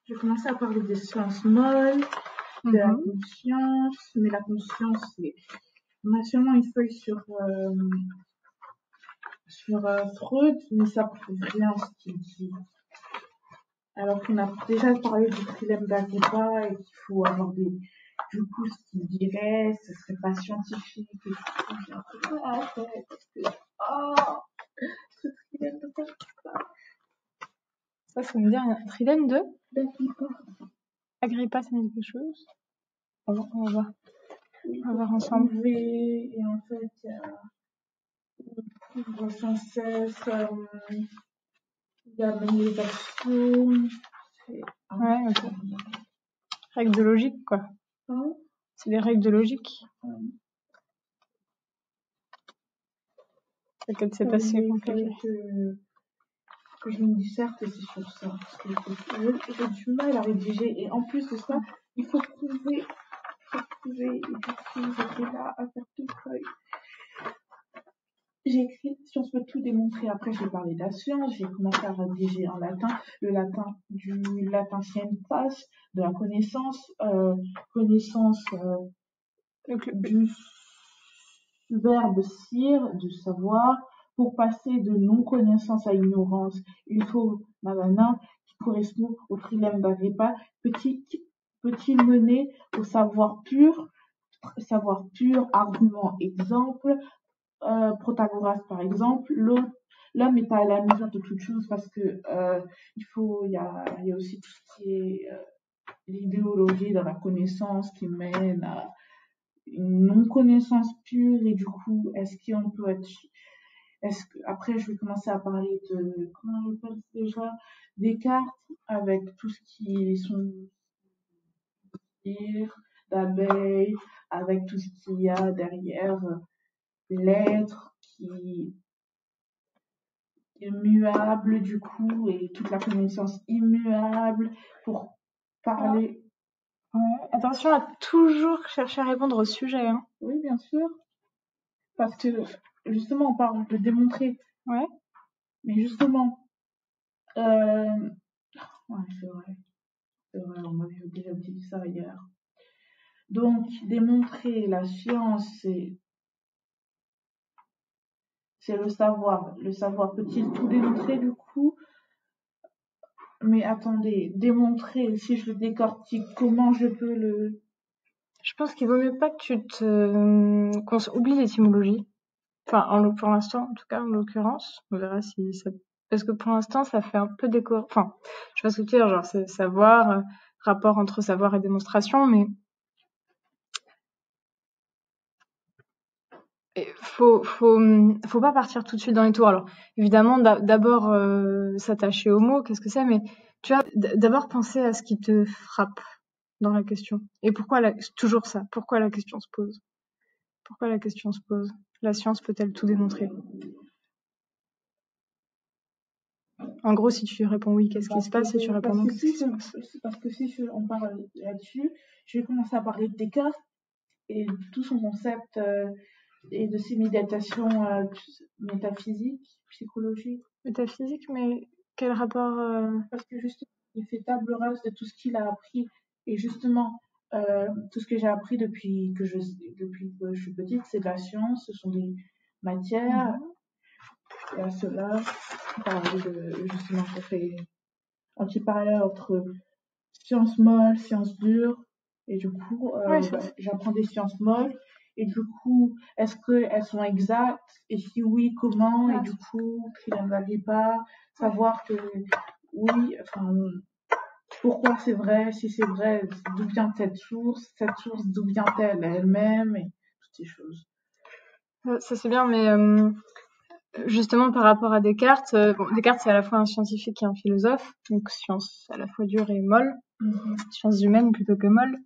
Je vais commencer à parler des sciences molles, de la conscience, mais la conscience, on a sûrement une feuille sur Freud, mais ça prouve rien ce qu'il dit. Alors qu'on a déjà parlé du trilemme d'Agrippa et qu'il faut avoir du coup, ce qu'il dirait, ce serait pas scientifique et tout. J'ai un peu mal à la tête parce que, ce trilemme d'Agrippa. Ça me dit rien. Trilemme de d'Agrippa. Agrippa, ça me dit quelque chose. On va voir. Oui, on va voir ensemble. Et en fait, on voit sans cesse, il y a même les actions. Ouais, ok. Règles de logique, quoi. C'est des règles de logique. C'est pas si compliqué. Que je me disserte et c'est sur ça. Parce que j'ai du mal à rédiger. Et en plus de ça, il faut prouver. Et du coup, j'étais là à faire tout feuille. J'ai écrit Science peut tout démontrer. Après, j'ai parlé de la science. J'ai commencé à rédiger en latin. Le latin, du latin scientas, de la connaissance. Du verbe sire, du savoir. Pour passer de non-connaissance à ignorance, il faut nanana, qui correspond au trilemme d'Agrippa. Peut-il mener au savoir pur, argument, exemple. Protagoras par exemple, l'homme est à la mesure de toute chose parce que il y a aussi tout ce qui est l'idéologie dans la connaissance qui mène à une non-connaissance pure et du coup, après je vais commencer à parler de, comment on appelle déjà, Descartes avec tout ce qui est son d'abeilles, avec tout ce qu'il y a derrière l'être qui est muable du coup et toute la connaissance immuable pour parler. Ouais. Attention à toujours chercher à répondre au sujet. Hein. Oui, bien sûr. Parce que justement, on parle de démontrer. Ouais. Mais justement, ouais, c'est vrai. On m'avait déjà dit ça hier. Donc, démontrer la science, c'est le savoir. Le savoir peut-il tout démontrer du coup? Mais attendez, démontrer, si je le décortique, comment je peux le... Je pense qu'il vaut mieux pas que qu'on oublie l'étymologie. Enfin, pour l'instant, en tout cas, en l'occurrence. On verra si ça... Parce que pour l'instant, ça fait un peu décor... Enfin, je sais pas ce que tu veux dire, genre, c'est savoir, rapport entre savoir et démonstration, mais... Faut pas partir tout de suite dans les tours. Alors, évidemment, d'abord, s'attacher aux mots, qu'est-ce que c'est, mais tu vois, d'abord penser à ce qui te frappe dans la question. Et toujours ça, pourquoi la question se pose? Pourquoi la question se pose? La science peut-elle tout démontrer? En gros, si tu réponds oui, qu'est-ce qui se passe? Si tu réponds non, qu'est-ce qui se passe? Parce que si on parle là-dessus, je vais commencer à parler de Descartes et de tout son concept et de ses méditations métaphysiques, psychologiques. Métaphysique, mais quel rapport Parce que justement, il fait table rase de tout ce qu'il a appris. Et justement, tout ce que j'ai appris depuis que je suis petite, c'est de la science, ce sont des matières. Et à cela, justement, ça fait un petit parallèle entre sciences molles, sciences dures. Et du coup, j'apprends des sciences molles. Et du coup, est-ce qu'elles sont exactes? Et si oui, comment? Et du coup, trilemme d'Agrippa, savoir que oui, enfin, pourquoi c'est vrai? Si c'est vrai, d'où vient cette source? Cette source, d'où vient-elle elle-même? Et toutes ces choses. Ça c'est bien, mais justement par rapport à Descartes, Descartes c'est à la fois un scientifique et un philosophe, donc science à la fois dure et molle, sciences humaines plutôt que molle.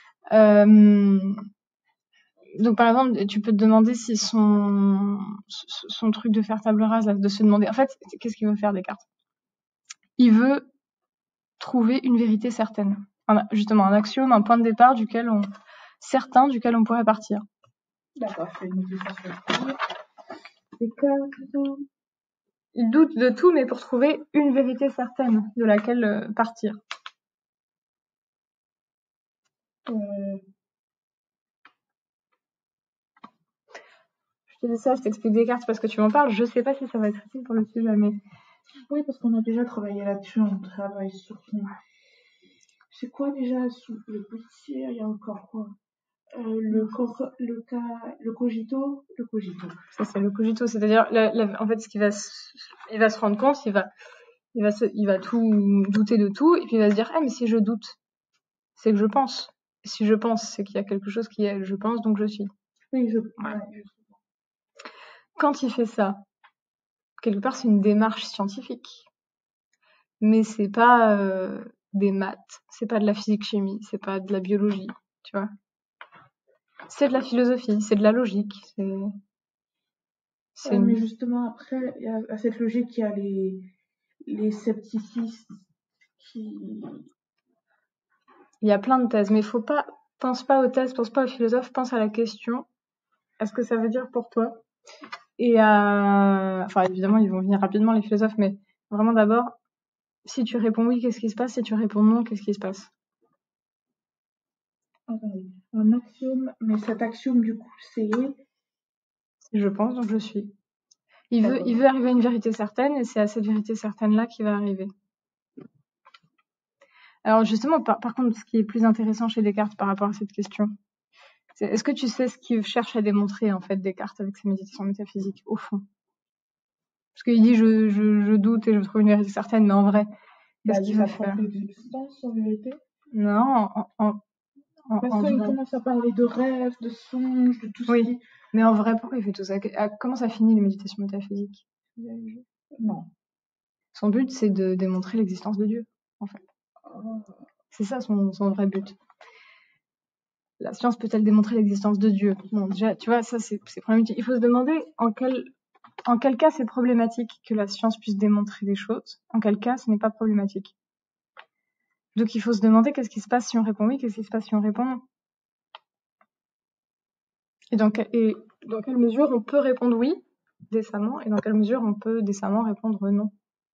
Donc par exemple, tu peux te demander si son truc de faire table rase, là, de se demander, en fait, qu'est-ce qu'il veut faire Descartes? Il veut trouver une vérité certaine, justement un axiome, un point de départ duquel on pourrait partir. D'accord, je fais une modification. Descartes. Il doute de tout, mais pour trouver une vérité certaine de laquelle partir. Euh, Je te dis ça, je t'explique Descartes parce que tu m'en parles. Je sais pas si ça va être utile pour le sujet, mais oui, parce qu'on a déjà travaillé là-dessus, on travaille sur son... C'est quoi déjà sous le petit, il y a encore quoi? Le cogito, le cogito. ça c'est le cogito, c'est-à-dire en fait il va se rendre compte, il va tout douter de tout et puis il va se dire mais si je doute, c'est que je pense. Si je pense, c'est qu'il y a quelque chose qui est je pense donc je suis. Oui, Quand il fait ça, quelque part c'est une démarche scientifique, mais c'est pas des maths, c'est pas de la physique-chimie, c'est pas de la biologie, tu vois. C'est de la philosophie, c'est de la logique, mais justement, après, il y a cette logique, il y a les scepticistes qui... Il y a plein de thèses, mais pense pas aux thèses, pense pas aux philosophes, pense à la question. À ce que ça veut dire pour toi. Et enfin, évidemment, ils vont venir rapidement, les philosophes, mais vraiment d'abord, si tu réponds oui, qu'est-ce qui se passe? Si tu réponds non, qu'est-ce qui se passe? Attendez, un axiome, mais cet axiome, du coup, c'est... Je pense, donc je suis. Il veut arriver à une vérité certaine, et c'est à cette vérité certaine-là qu'il va arriver. Alors justement, par contre, ce qui est plus intéressant chez Descartes par rapport à cette question, c'est est-ce que tu sais ce qu'il cherche à démontrer, en fait, Descartes avec ses méditations métaphysiques, au fond? Parce qu'il dit je doute et je trouve une vérité certaine, mais en vrai, qu'est-ce qu'il veut faire? L'existence, en vérité. Non, Parce qu'il commence à parler de rêves, de songes, de tout ce qui... Mais en vrai, pourquoi il fait tout ça? Comment ça finit les méditations métaphysiques? Non. Son but, c'est de démontrer l'existence de Dieu, en fait. C'est ça son vrai but. La science peut-elle démontrer l'existence de Dieu? Bon, déjà, tu vois, ça c'est problématique. Il faut se demander en quel cas c'est problématique que la science puisse démontrer des choses. En quel cas ce n'est pas problématique. Donc il faut se demander qu'est-ce qui se passe si on répond oui, qu'est-ce qui se passe si on répond non. Et dans quelle mesure on peut répondre oui décemment et dans quelle mesure on peut décemment répondre non.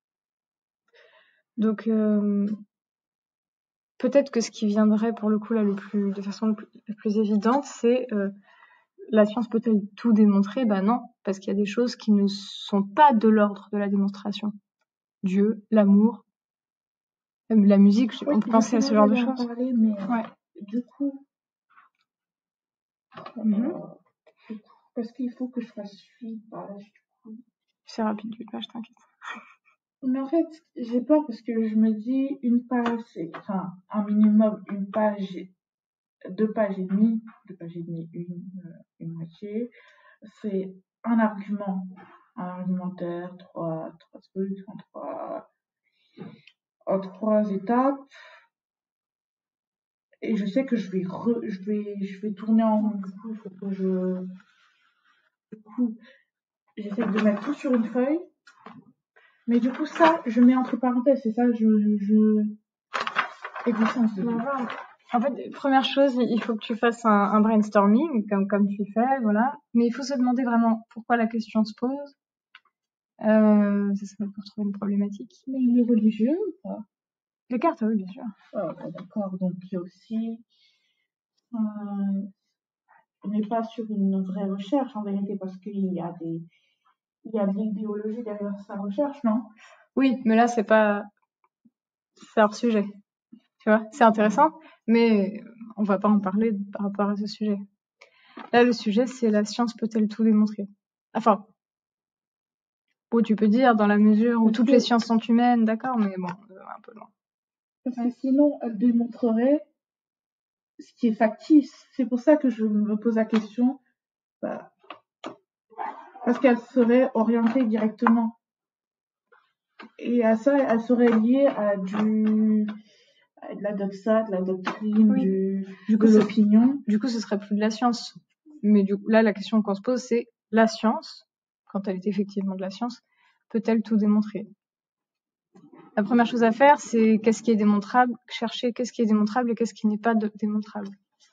Donc peut-être que ce qui viendrait pour le coup là de façon la plus évidente, c'est la science peut-elle tout démontrer? Bah non, parce qu'il y a des choses qui ne sont pas de l'ordre de la démonstration. Dieu, l'amour, même la musique, on peut penser à ce genre de choses. Parler, mais du coup, parce qu'il faut que je fasse 8 pages, du coup. C'est rapide, 8 pages, t'inquiète. Mais en fait, j'ai peur parce que je me dis, une page, c'est, enfin, un minimum, une page, 2 pages et demie, une moitié, c'est un argumentaire, trois trucs, en trois étapes. Et je sais que je vais tourner en rond. Du coup, il faut que j'essaie de mettre tout sur une feuille. Mais du coup, ça, je mets entre parenthèses. C'est ça, existence de Dieu. En fait, première chose, il faut que tu fasses un brainstorming, comme tu fais, voilà. Mais il faut se demander vraiment pourquoi la question se pose. Ça serait pour trouver une problématique. Mais il est religieux ou pas? Descartes, oui, bien sûr. Ah, d'accord. Donc, il y a aussi... on n'est pas sur une vraie recherche, en vérité, parce qu'il y a de l'idéologie derrière sa recherche, non? Oui, mais là, c'est hors sujet. Tu vois, c'est intéressant, mais on va pas en parler par rapport à ce sujet. Là, le sujet, c'est la science peut-elle tout démontrer? Enfin, tu peux dire dans la mesure où toutes les sciences sont humaines, d'accord, mais bon, un peu loin. Parce que sinon, elle démontrerait ce qui est factice. C'est pour ça que je me pose la question, parce qu'elle serait orientée directement. Et à ça, elle serait liée à de la doxa, de la doctrine, de l'opinion. Du coup, ce serait plus de la science. Mais du coup, là, la question qu'on se pose, c'est la science, quand elle est effectivement de la science, peut-elle tout démontrer? La première chose à faire, c'est qu'est-ce qui est démontrable, chercher qu'est-ce qui est démontrable et qu'est-ce qui n'est pas démontrable.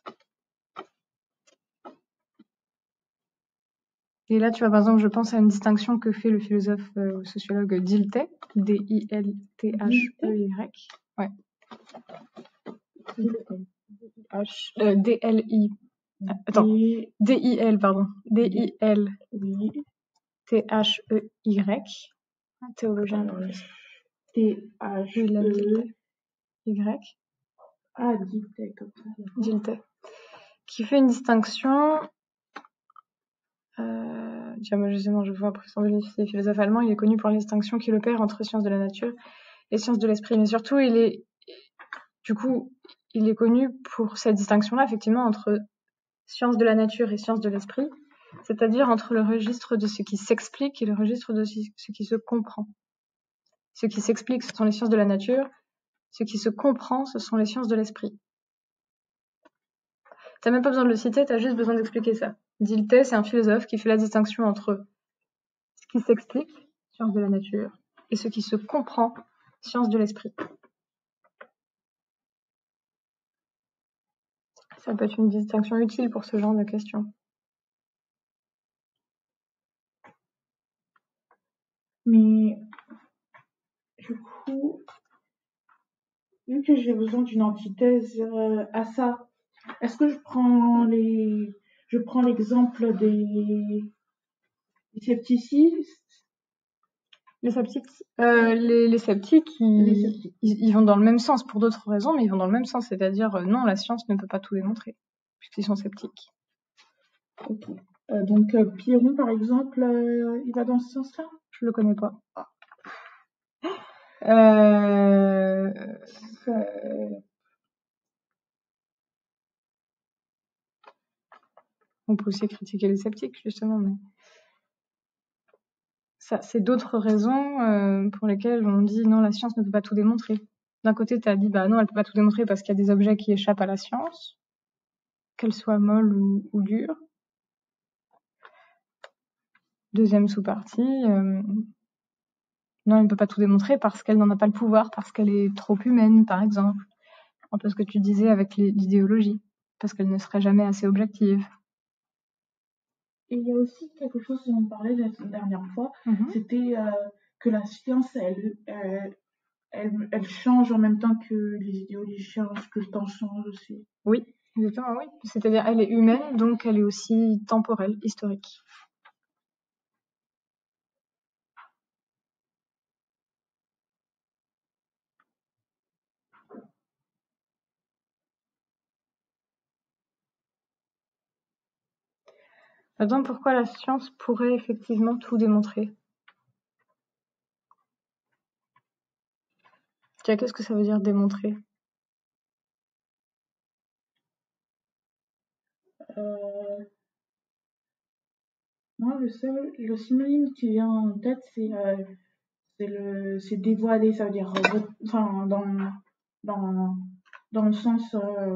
Et là, tu vois, par exemple, je pense à une distinction que fait le philosophe sociologue Dilthey, D-I-L-T-H-E-Y. Ouais. D-L-I. Attends. Et D-I-L, pardon. D-I-L. oui, T-H-E-Y. Un théologien, professeur. T-H-E. Y. Ah, Dilthey, comme ça. Dilthey. Qui fait une distinction. Tiens, moi justement, je vois professeur de philosophe allemand, il est connu pour les distinctions qu'il opère entre sciences de la nature et sciences de l'esprit. Mais surtout, il est connu pour cette distinction-là, effectivement, entre sciences de la nature et sciences de l'esprit, c'est-à-dire entre le registre de ce qui s'explique et le registre de ce qui se comprend. Ce qui s'explique, ce sont les sciences de la nature, ce qui se comprend, ce sont les sciences de l'esprit. T'as même pas besoin de le citer, t'as juste besoin d'expliquer ça. Dilthey, c'est un philosophe qui fait la distinction entre ce qui s'explique, sciences de la nature, et ce qui se comprend, sciences de l'esprit. Ça peut être une distinction utile pour ce genre de questions. Mais du coup, vu que j'ai besoin d'une antithèse à ça, est-ce que je prends l'exemple des scepticistes? Les sceptiques, les sceptiques, ils vont dans le même sens pour d'autres raisons, mais ils vont dans le même sens, c'est-à-dire non, la science ne peut pas tout démontrer, puisqu'ils sont sceptiques. Ok. Donc Piron, par exemple, il va dans ce sens-là? Je le connais pas. On peut aussi critiquer les sceptiques, justement, mais ça, c'est d'autres raisons pour lesquelles on dit non, la science ne peut pas tout démontrer. D'un côté, tu as dit bah non, elle peut pas tout démontrer parce qu'il y a des objets qui échappent à la science, qu'elles soient molles ou dures. Deuxième sous-partie, non, elle ne peut pas tout démontrer parce qu'elle n'en a pas le pouvoir, parce qu'elle est trop humaine, par exemple. Un peu ce que tu disais avec l'idéologie, parce qu'elle ne serait jamais assez objective. Et il y a aussi quelque chose dont on parlait la dernière fois, c'était que la science, elle change en même temps que les idéologies changent, que le temps change aussi. Oui, exactement, oui. C'est-à-dire, elle est humaine, donc elle est aussi temporelle, historique. Maintenant, pourquoi la science pourrait effectivement tout démontrer? Qu'est-ce que ça veut dire démontrer? Moi, le synonyme qui vient en tête, c'est dévoiler, ça veut dire, enfin, dans le sens,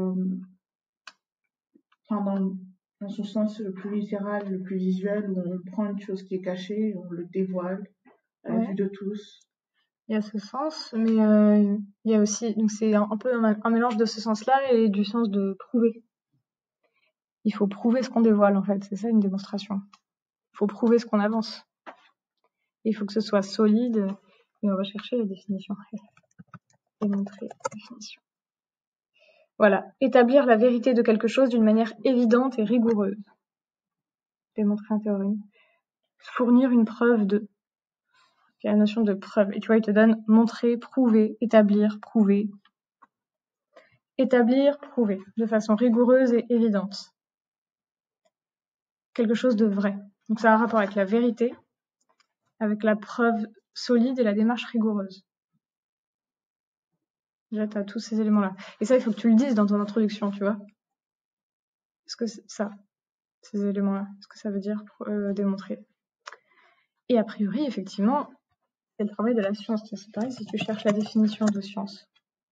enfin, dans son sens le plus littéral, le plus visuel, où on prend une chose qui est cachée et on le dévoile à la vue de tous. Il y a ce sens, mais il y a aussi, donc c'est un peu un mélange de ce sens-là et du sens de prouver. Il faut prouver ce qu'on dévoile, en fait. C'est ça, une démonstration. Il faut prouver ce qu'on avance. Il faut que ce soit solide. Et on va chercher la définition. Démontrer la définition. Voilà. Établir la vérité de quelque chose d'une manière évidente et rigoureuse. Démontrer un théorème. Fournir une preuve de. Il y a la notion de preuve. Et tu vois, il te donne montrer, prouver, établir, prouver. Établir, prouver. De façon rigoureuse et évidente. Quelque chose de vrai. Donc ça a un rapport avec la vérité, avec la preuve solide et la démarche rigoureuse. Déjà, tu as tous ces éléments-là. Et ça, il faut que tu le dises dans ton introduction, tu vois. Est-ce que c'est ça, ces éléments-là, ce que ça veut dire démontrer. Et a priori, effectivement, c'est le travail de la science. C'est pareil si tu cherches la définition de science.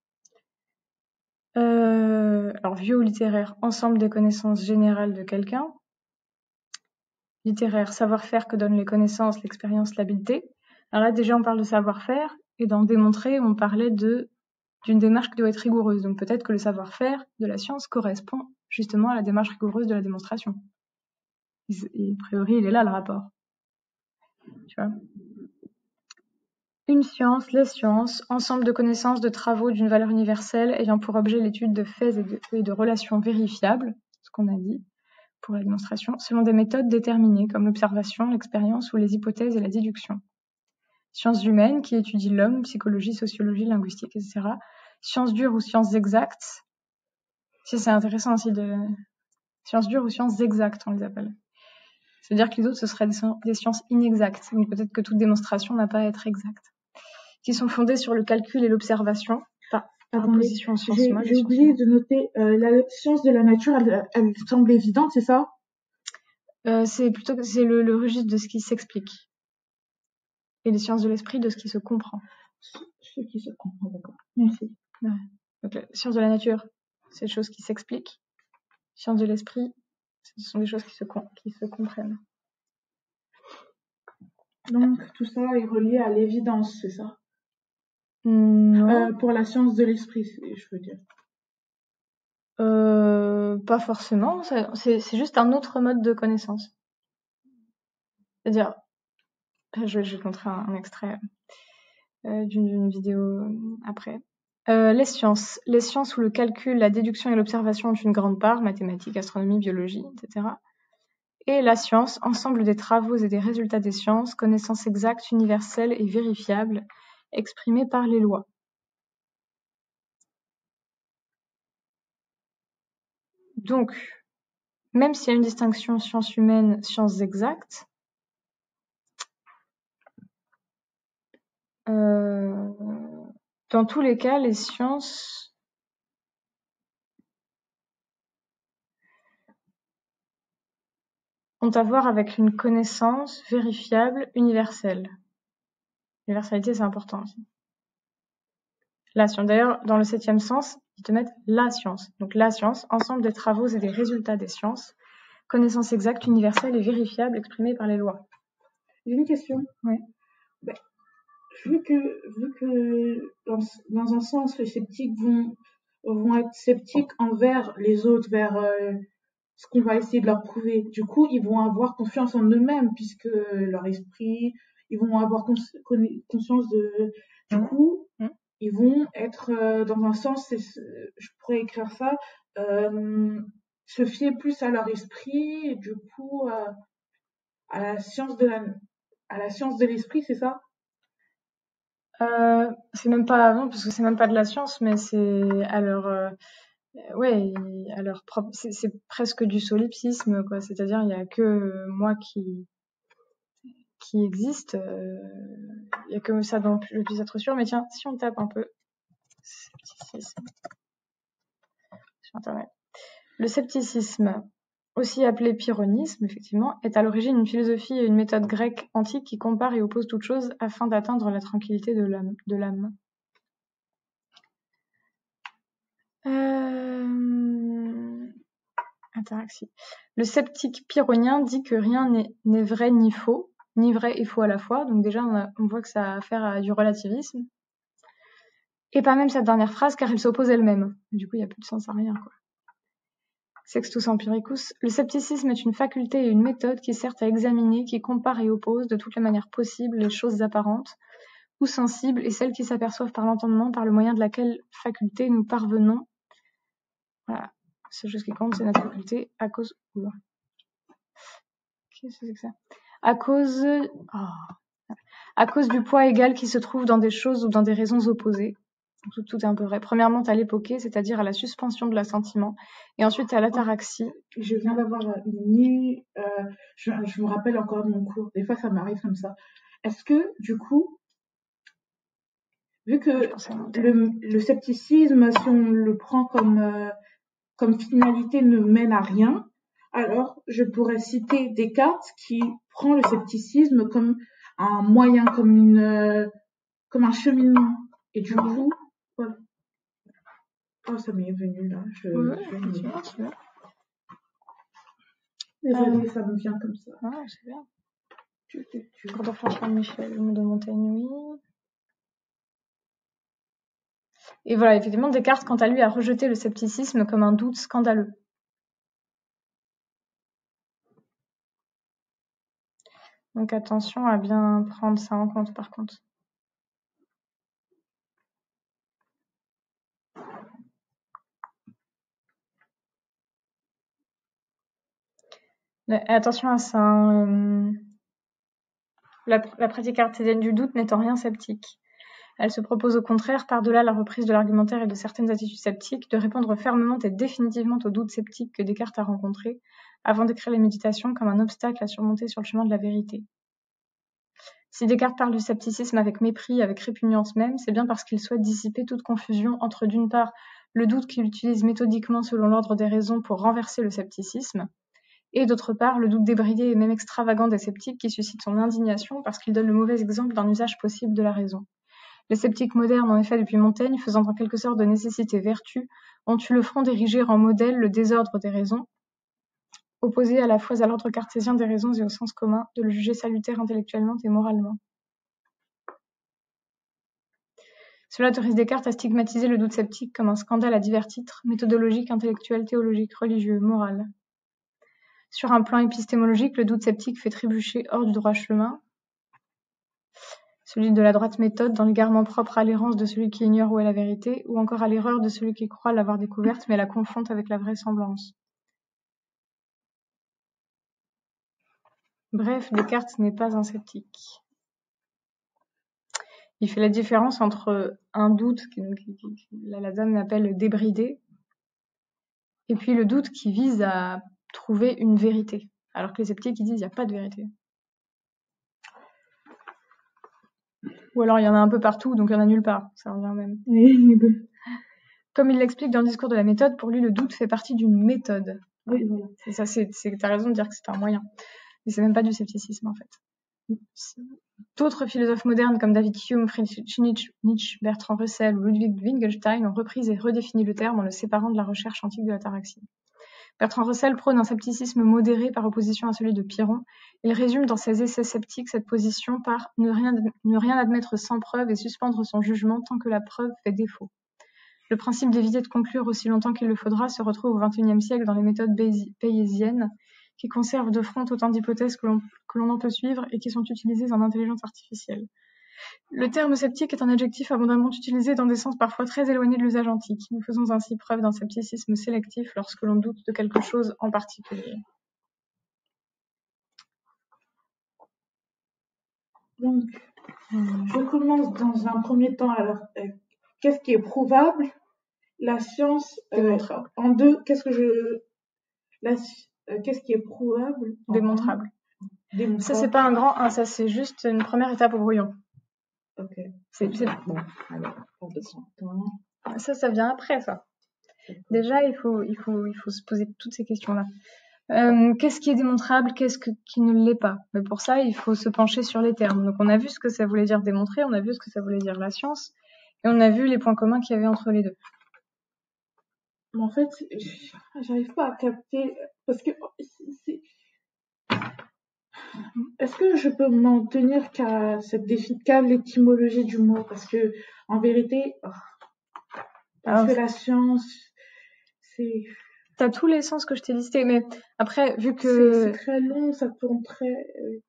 Alors, vieux ou littéraire, ensemble des connaissances générales de quelqu'un. Littéraire, savoir-faire que donnent les connaissances, l'expérience, l'habileté. Alors là, déjà, on parle de savoir-faire, et dans démontrer, on parlait d'une démarche qui doit être rigoureuse. Donc peut-être que le savoir-faire de la science correspond justement à la démarche rigoureuse de la démonstration. Et a priori, il est là le rapport. Tu vois. Une science, les sciences, ensemble de connaissances, de travaux d'une valeur universelle ayant pour objet l'étude de faits et de relations vérifiables, ce qu'on a dit pour la démonstration, selon des méthodes déterminées comme l'observation, l'expérience ou les hypothèses et la déduction. Sciences humaines qui étudient l'homme, psychologie, sociologie, linguistique, etc. Sciences dures ou sciences exactes. Si c'est intéressant aussi de sciences dures ou sciences exactes, on les appelle. C'est-à-dire que les autres, ce seraient des sciences inexactes. Donc peut-être que toute démonstration n'a pas à être exacte. Qui sont fondées sur le calcul et l'observation, par opposition aux sciences modes. J'ai oublié de noter, la science de la nature, elle semble évidente, c'est ça? C'est plutôt que c'est le registre de ce qui s'explique. Et les sciences de l'esprit de ce qui se comprend. Ce qui se comprend, d'accord. Merci. Ouais. Donc la science de la nature, c'est des choses qui s'expliquent. Sciences de l'esprit, ce sont des choses qui se comprennent. Donc tout ça est relié à l'évidence, c'est ça? Non. Pour la science de l'esprit, je veux dire. Pas forcément. C'est juste un autre mode de connaissance. C'est-à-dire, je vais te montrer un extrait d'une vidéo après. Les sciences où le calcul, la déduction et l'observation ont une grande part, mathématiques, astronomie, biologie, etc. Et la science, ensemble des travaux et des résultats des sciences, connaissances exactes, universelles et vérifiables, exprimées par les lois. Donc, même s'il y a une distinction sciences humaines, sciences exactes, dans tous les cas, les sciences ont à voir avec une connaissance vérifiable, universelle. L'universalité, c'est important aussi. La science. D'ailleurs, dans le 7e sens, ils te mettent la science. Donc la science, ensemble des travaux et des résultats des sciences, connaissance exacte, universelle et vérifiable exprimée par les lois. J'ai une question. Oui. Ben, vu que dans un sens, les sceptiques vont être sceptiques envers les autres, vers ce qu'on va essayer de leur prouver. Du coup, ils vont avoir confiance en eux-mêmes, puisque leur esprit, ils vont avoir conscience de... Du coup, ils vont être, dans un sens, je pourrais écrire ça, se fier plus à leur esprit, et du coup, à la science de l'esprit, c'est ça? C'est même pas non, parce que c'est même pas de la science, mais c'est à leur ouais, à leur propre. C'est presque du solipsisme, quoi. C'est-à-dire, il y a que moi qui existe. Il y a que ça dont je puisse être sûre. Mais tiens, si on tape un peu scepticisme sur Internet. Le scepticisme, aussi appelé pyrrhonisme, effectivement, est à l'origine une philosophie et une méthode grecque antique qui compare et oppose toutes choses afin d'atteindre la tranquillité de l'âme. Interaxie. Le sceptique pyrrhonien dit que rien n'est vrai ni faux, ni vrai et faux à la fois. Donc déjà, on voit que ça a affaire à du relativisme. Et pas même cette dernière phrase, car elle s'oppose elle-même. Du coup, il n'y a plus de sens à rien, quoi. Sextus Empiricus. Le scepticisme est une faculté et une méthode qui sert à examiner, qui compare et oppose de toutes les manières possibles les choses apparentes ou sensibles et celles qui s'aperçoivent par l'entendement, par le moyen de laquelle faculté nous parvenons. Voilà. Seule chose qui compte, c'est notre faculté à cause. Qu'est-ce que c'est que ça? À cause du poids égal qui se trouve dans des choses ou dans des raisons opposées. Tout est un peu vrai. Premièrement, à l'époqué, c'est-à-dire à la suspension de l'assentiment, et ensuite à l'ataraxie. Je viens d'avoir une nuit, je me rappelle encore de mon cours. Des fois, ça m'arrive comme ça. Est-ce que, du coup, vu que le scepticisme, si on le prend comme finalité, ne mène à rien, alors je pourrais citer Descartes qui prend le scepticisme comme un moyen, comme un cheminement. Et du coup, voilà. Oh, ça m'est venu là. Désolée, ça me vient comme ça. Ah, c'est bien. Quand on François Michel de Montaigne, oui. Et voilà, effectivement, Descartes, quant à lui, a rejeté le scepticisme comme un doute scandaleux. Donc attention à bien prendre ça en compte, par contre. Mais attention à ça, hein, la pratique cartésienne du doute n'est en rien sceptique. Elle se propose au contraire, par-delà la reprise de l'argumentaire et de certaines attitudes sceptiques, de répondre fermement et définitivement aux doutes sceptiques que Descartes a rencontrés, avant d'écrire les méditations comme un obstacle à surmonter sur le chemin de la vérité. Si Descartes parle du scepticisme avec mépris, avec répugnance même, c'est bien parce qu'il souhaite dissiper toute confusion entre, d'une part, le doute qu'il utilise méthodiquement selon l'ordre des raisons pour renverser le scepticisme, et d'autre part, le doute débridé et même extravagant des sceptiques qui suscite son indignation parce qu'il donne le mauvais exemple d'un usage possible de la raison. Les sceptiques modernes, en effet, depuis Montaigne, faisant en quelque sorte de nécessité vertu, ont eu le front d'ériger en modèle le désordre des raisons, opposé à la fois à l'ordre cartésien des raisons et au sens commun, de le juger salutaire intellectuellement et moralement. Cela autorise Descartes à stigmatiser le doute sceptique comme un scandale à divers titres, méthodologique, intellectuel, théologique, religieux, moral. Sur un plan épistémologique, le doute sceptique fait trébucher hors du droit chemin, celui de la droite méthode, dans l'égarement propre à l'errance de celui qui ignore où est la vérité, ou encore à l'erreur de celui qui croit l'avoir découverte mais la confond avec la vraisemblance. Bref, Descartes n'est pas un sceptique. Il fait la différence entre un doute, la dame appelle débridé, et puis le doute qui vise à trouver une vérité. Alors que les sceptiques, ils disent qu'il n'y a pas de vérité. Ou alors il y en a un peu partout, donc il n'y en a nulle part. Ça revient même. Comme il l'explique dans le discours de la méthode, pour lui, le doute fait partie d'une méthode. Oui, voilà. Et ça, t'as raison de dire que c'est un moyen. Mais c'est même pas du scepticisme, en fait. D'autres philosophes modernes comme David Hume, Friedrich Nietzsche, Bertrand Russell ou Ludwig Wittgenstein ont repris et redéfini le terme en le séparant de la recherche antique de l'ataraxie. Bertrand Russell prône un scepticisme modéré par opposition à celui de Pyrrhon. Il résume dans ses essais sceptiques cette position par ne rien admettre sans preuve et suspendre son jugement tant que la preuve fait défaut. Le principe d'éviter de conclure aussi longtemps qu'il le faudra se retrouve au XXIe siècle dans les méthodes bayésiennes, qui conservent de front autant d'hypothèses que l'on en peut suivre et qui sont utilisées en intelligence artificielle. Le terme sceptique est un adjectif abondamment utilisé dans des sens parfois très éloignés de l'usage antique. Nous faisons ainsi preuve d'un scepticisme sélectif lorsque l'on doute de quelque chose en particulier. Donc, je commence dans un premier temps. Alors, qu'est-ce qui est prouvable? La science, en deux, qu'est-ce qui est prouvable? Démontrable. Démontrable. Ça, c'est pas un grand 1, ça, c'est juste une première étape au brouillon. Ok. C'est bon. Alors, ça vient après, ça. Déjà, il faut se poser toutes ces questions-là. Qu'est-ce qui est démontrable, qu'est-ce qui ne l'est pas? Mais pour ça, il faut se pencher sur les termes. Donc, on a vu ce que ça voulait dire démontrer, on a vu ce que ça voulait dire la science, et on a vu les points communs qu'il y avait entre les deux. Mais en fait, j'arrive pas à capter, parce que est-ce que je peux m'en tenir qu'à l'étymologie du mot? Parce que, en vérité, parce que la science, c'est... T'as tous les sens que je t'ai listés, mais après, vu que... C'est très long, ça tourne très...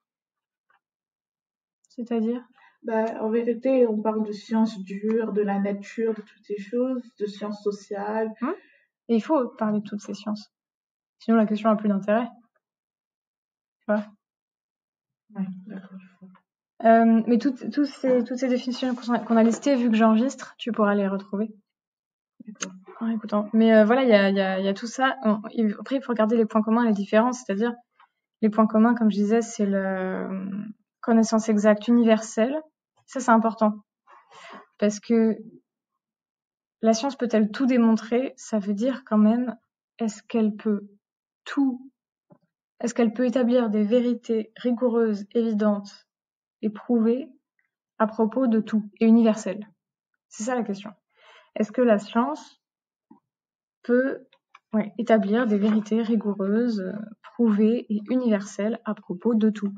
C'est-à-dire? En vérité, on parle de sciences dures, de la nature, de toutes ces choses, de sciences sociales. Et il faut parler de toutes ces sciences. Sinon, la question n'a plus d'intérêt. Tu vois? Ouais, d'accord. Mais toutes ces définitions qu'on a listées, vu que j'enregistre, tu pourras les retrouver. D'accord. En écoutant. Mais voilà, il y a tout ça. Après, il faut regarder les points communs et les différences. C'est-à-dire, les points communs, comme je disais, c'est la connaissance exacte universelle. Ça, c'est important. Parce que la science peut-elle tout démontrer? Ça veut dire quand même, est-ce qu'elle peut établir des vérités rigoureuses, évidentes et prouvées à propos de tout et universelles? C'est ça la question. Est-ce que la science peut établir des vérités rigoureuses, prouvées et universelles à propos de tout?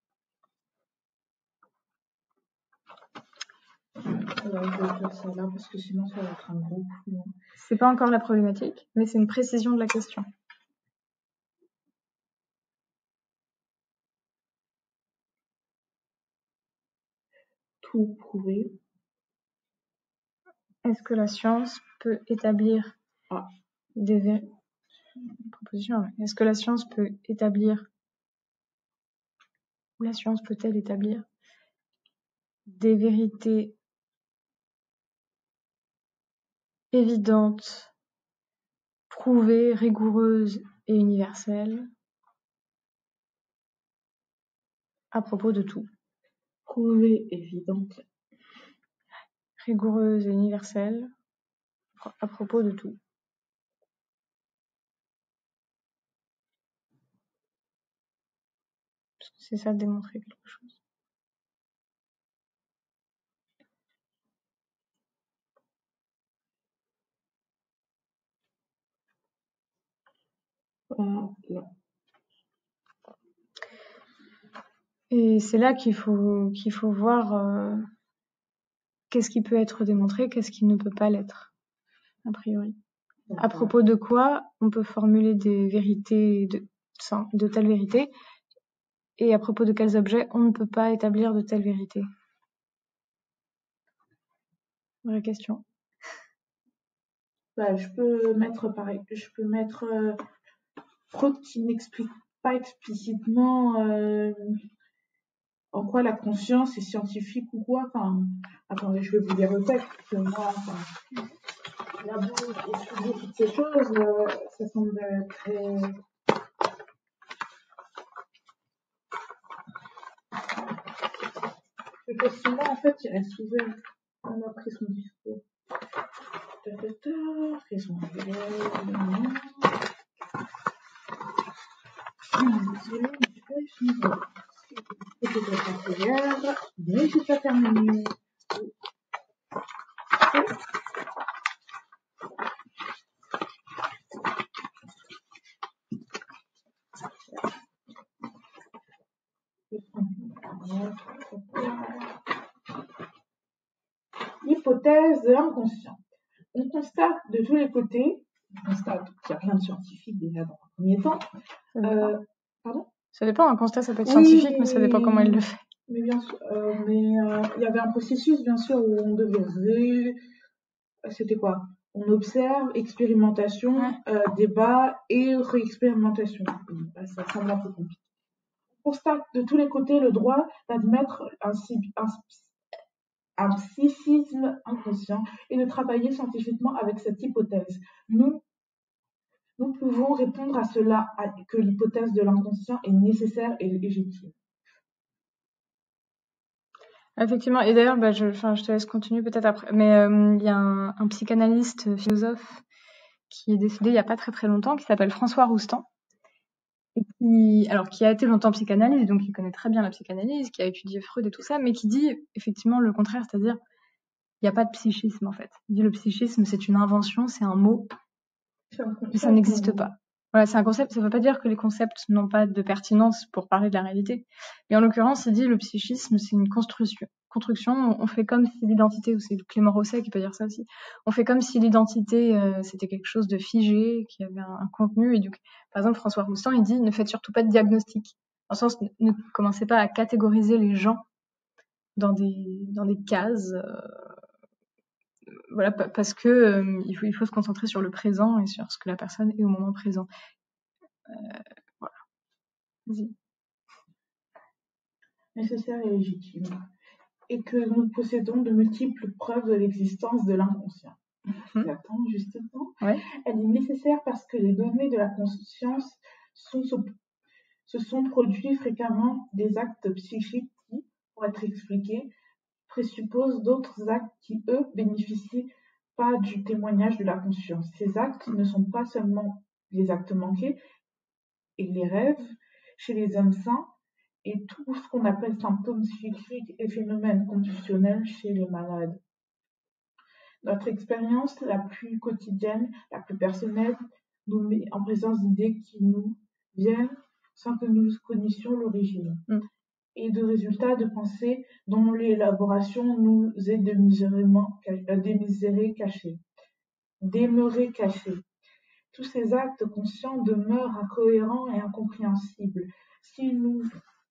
Alors, je vais faire ça là parce que sinon ça va être un gros coup. C'est pas encore la problématique, mais c'est une précision de la question. Tout prouver. Est-ce que la science peut établir des vérités? Proposition. Est-ce que la science peut établir, ou la science peut-elle établir des vérités évidentes, prouvées, rigoureuses et universelles à propos de tout? Prouvée, évidente. Rigoureuses et universelles à propos de tout. C'est ça, démontrer quelque chose. Voilà. Et c'est là qu'il faut voir qu'est-ce qui peut être démontré, qu'est-ce qui ne peut pas l'être, a priori. À propos de quoi on peut formuler des vérités de telles vérités, et à propos de quels objets on ne peut pas établir de telles vérités. Vraie question. Je peux mettre Freud qui n'explique pas explicitement en quoi la conscience est scientifique ou quoi. Enfin, attendez, je vais vous dire le texte, parce que moi, la beau étudier toutes ces choses, ça semble très... Le questionnement, en fait, il reste ouvert. On a pris son discours. Fait son mais j'ai pas terminé. L'hypothèse de l'inconscient. On constate de tous les côtés, qu'il n'y a rien de scientifique déjà dans un premier temps. Pardon ? Ça dépend, un constat ça peut être scientifique, mais ça dépend comment il le fait. Mais bien sûr, il y avait un processus bien sûr où on devait c'était quoi ? On observe, expérimentation, débat et réexpérimentation. Ça semble un peu compliqué. On constate de tous les côtés le droit d'admettre un psychisme inconscient et de travailler scientifiquement avec cette hypothèse. Nous pouvons répondre à cela que l'hypothèse de l'inconscient est nécessaire et légitime. Effectivement, et d'ailleurs, je te laisse continuer peut-être après, mais il y a un psychanalyste philosophe qui est décédé il n'y a pas très très longtemps, qui s'appelle François Roustan, et qui a été longtemps psychanalyste, donc il connaît très bien la psychanalyse, qui a étudié Freud et tout ça, mais qui dit effectivement le contraire, c'est-à-dire il n'y a pas de psychisme en fait. Il dit le psychisme c'est une invention, c'est un mot, et ça n'existe pas. Voilà, c'est un concept, ça ne veut pas dire que les concepts n'ont pas de pertinence pour parler de la réalité. Mais en l'occurrence, il dit le psychisme, c'est une construction. On fait comme si l'identité, ou c'est Clément Rosset qui peut dire ça aussi, on fait comme si l'identité, c'était quelque chose de figé, qui avait un contenu. Et du coup, par exemple, François Roustan, il dit, ne faites surtout pas de diagnostic. En sens, ne commencez pas à catégoriser les gens dans des cases, voilà, parce que il faut se concentrer sur le présent et sur ce que la personne est au moment présent. Voilà. Vas-y. Nécessaire et légitime. Et que nous possédons de multiples preuves de l'existence de l'inconscient. J'attends justement. Ouais. Elle est nécessaire parce que les données de la conscience se sont produits fréquemment des actes psychiques qui, pour être expliqués, présupposent d'autres actes qui, eux, bénéficient pas du témoignage de la conscience. Ces actes ne sont pas seulement les actes manqués et les rêves chez les hommes sains et tout ce qu'on appelle symptômes psychiques et phénomènes conditionels chez les malades. Notre expérience la plus quotidienne, la plus personnelle, nous met en présence d'idées qui nous viennent sans que nous connaissions l'origine, et de résultats de pensées dont l'élaboration nous est demeurée cachée. Tous ces actes conscients demeurent incohérents et incompréhensibles. Si nous